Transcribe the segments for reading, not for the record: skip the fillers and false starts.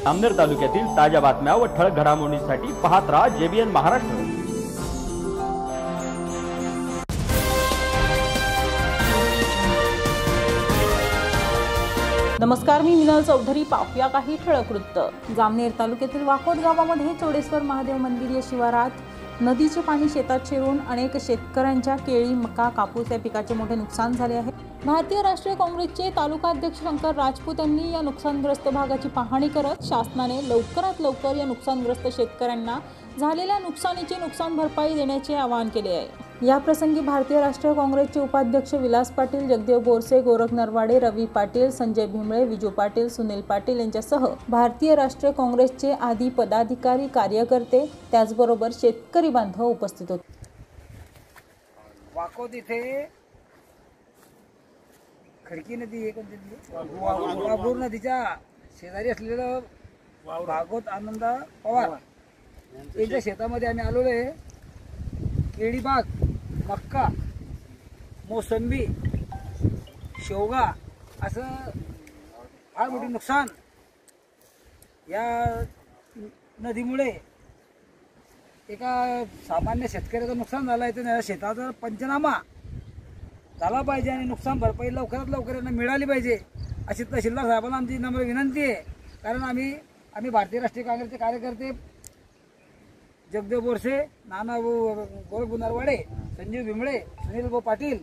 जामनेर तालुक्यातील ताज्या बातम्या व ठळक घडामोडींसाठी पाहत राहा JBN महाराष्ट्र। नमस्कार, मी मिनल चौधरी। पाहूया काही ठळक वृत्त। जामनेर तालुक्यातील वाकोट गावामध्ये चोडेश्वर महादेव मंदिर या शिवारात नदीचे पाणी शेतात शिरून अनेक शेतकऱ्यांच्या केळी, मका, कापूस या पिकाचे मोठे नुकसान झाले आहे। भारतीय राष्ट्रीय काँग्रेसचे तालुका अध्यक्ष शंकर राजपूत यांनी या नुकसानग्रस्त भागाची पाहणी करत शासनाने लवकरात लवकर या नुकसानग्रस्त शेतकऱ्यांना झालेल्या नुकसानीची नुकसान भरपाई देण्याचे आवाहन केले आहे। या प्रसंगी भारतीय राष्ट्रीय काँग्रेसचे उपाध्यक्ष विलास पाटील, जगदेव बोरसे, गोरख नरवाडे, रवी पाटील, संजय भीमळे, विजू पाटील, सुनील पाटील यांच्यासह भारतीय राष्ट्रीय काँग्रेसचे आदी पदाधिकारी, कार्यकर्ते त्याचबरोबर शेतकरी बांधव उपस्थित होते। वाकोट इथे खडकी नदी वाघूर नदीच्या शेजारी असलेलं भागवत आनंद पवार यांच्या शेतामध्ये आम्ही आलेलो आहे। केळी बाग, मक्का, मोसंबी, शेवगा असं फार मोठे नुकसान या नदीमुळे एका सामान्य शेतकऱ्याचं नुकसान झालं आहे। तर शेताचा पंचनामा झाला पाहिजे आणि नुकसान भरपाई लवकरात लवकर यांना मिळाली पाहिजे अशी तहसीलदार साहेबांना आमची नम्र विनंती आहे। कारण आम्ही भारतीय राष्ट्रीय काँग्रेसचे कार्यकर्ते जगदेव बोरसे, नाना गोरख नरवाडे, संजय भीमळे, सुनील पाटील,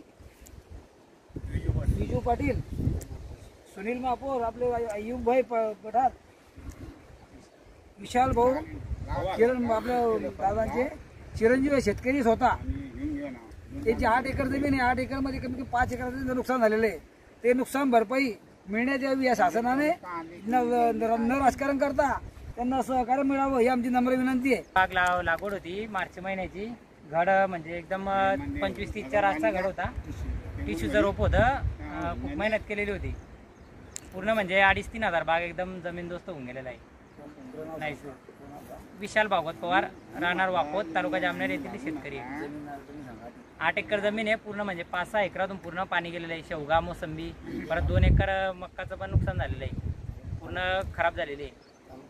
विजू पाटील, सुनील महापौर, आपले अय्यूब भाई पठार, विशाल भाऊ, किरण, आपल्या दादांचे चिरंजीव शेतकरी स्वतः त्यांची 8 एकर जमीन आहे। 8 एकर मध्ये कमी 5 एकराचं नुकसान झालेलं आहे। ते नुकसान भरपाई मिळण्यात यावी या शासनाने न राजकारण करता त्यांना सहकार्य मिळावं ही आमची नम्र विनंती आहे। बाग लागवड होती मार्च महिन्याची। घड म्हणजे एकदम 25-30च्या रास्ता घड होता। टिश्यूचं रोप होतं, खूप मेहनत केलेली होती। पूर्ण म्हणजे 2,500-3 हजार बाग एकदम जमीनदोस्त होऊन गेलेला आहे। नाही सर, विशाल भागवत पवार, राहणार वाकोट, तालुका जामनेर येथील शेतकरी आहे। 8 एकर जमीन आहे। पूर्ण म्हणजे 5-6 एकरातून पूर्ण पाणी गेलेलं आहे। शेवगा, मोसंबी, परत 2 एकर मक्काचं पण नुकसान झालेलं आहे, पूर्ण खराब झालेली आहे।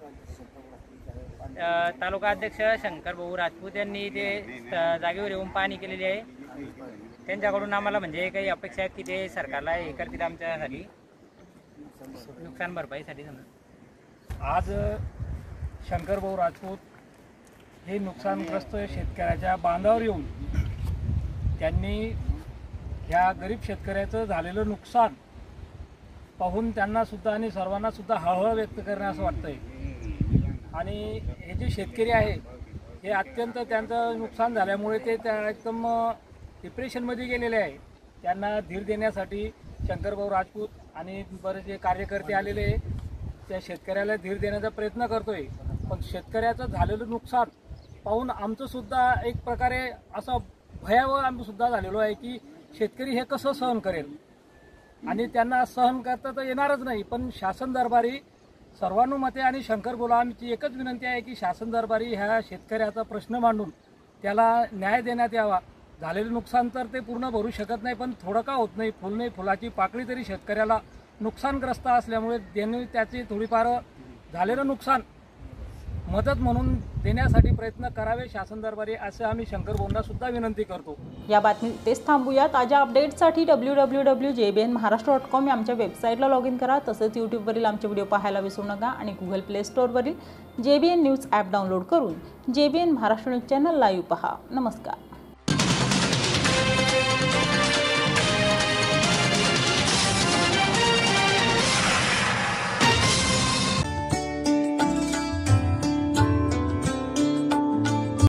तालुका अध्यक्ष शंकर भाऊ राजपूत यांनी ते जागेवर येऊन पाहणी केलेली आहे। त्यांच्याकडून आम्हाला म्हणजे काही अपेक्षा आहे की ते सरकारला हे करतील आमच्यासाठी नुकसान भरपाईसाठी। आज शंकर भाऊ राजपूत हे नुकसानग्रस्त शेतकऱ्याच्या बांधावर येऊन त्यांनी ह्या गरीब शेतकऱ्याचं झालेलं नुकसान पाहून त्यांना सुद्धा आणि सर्वांना सुद्धा हळहळ व्यक्त करणे असं वाटतंय। आणि हे जे शेतकरी आहे हे अत्यंत त्यांचं नुकसान झाल्यामुळे ते एकदम डिप्रेशनमध्ये गेलेले आहे। त्यांना धीर देण्यासाठी शंकरभाऊ राजपूत आणि बरेचसे कार्यकर्ते आलेले त्या शेतकऱ्याला धीर देण्याचा प्रयत्न करतोय। पण शेतकऱ्याचं झालेलं नुकसान पाहून आमचं सुद्धा एक प्रकारे असं भयावह आम्ही सुद्धा झालेलो आहे की शेतकरी हे कसं सहन करेल आणि त्यांना सहन करता तर येणारच नाही। पण शासन दरबारी सर्वानुमते आणि शंकर बोला आमची एकच विनंती आहे की शासन दरबारी ह्या शेतकऱ्याचा प्रश्न मांडून त्याला न्याय देण्यात यावा। झालेलं नुकसान तर ते पूर्ण भरू शकत नाही, पण थोडं का होत नाही, फुल नाही फुलाची पाकळी तरी शेतकऱ्याला नुकसानग्रस्त असल्यामुळे त्यांनी त्याची थोडीफार झालेलं नुकसान मदत म्हणून देण्यासाठी प्रयत्न करावे शासन दरबारी, असं आम्ही शंकर भाऊंना सुद्धा विनंती करतो। या बातमी तेच थांबूया। ताज्या अपडेट्ससाठी www.jbnmaharashtra.com या आमच्या वेबसाईटला लॉग इन करा। तसंच यूट्यूबवरील आमचे व्हिडिओ पाहायला विसरू नका आणि गुगल प्ले स्टोअरवरील JBN न्यूज ॲप डाउनलोड करून JBN Maharashtra news channel live पहा। नमस्कार।